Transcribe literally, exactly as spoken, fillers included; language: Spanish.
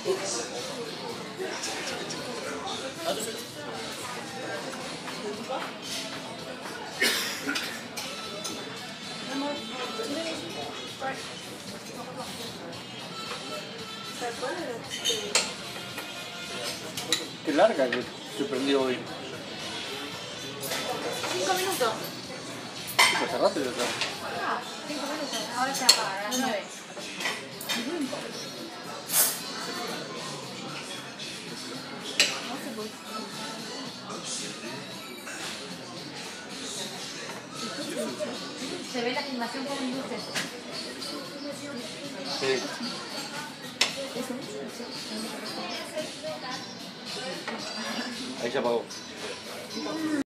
Qué larga que se prendió hoy. Cinco minutos. Sí, pues hace rato ya está. Ah, cinco minutos. Ahora se apaga, a las nueve. Se ve la filmación con luces. Sí. Ahí se apagó.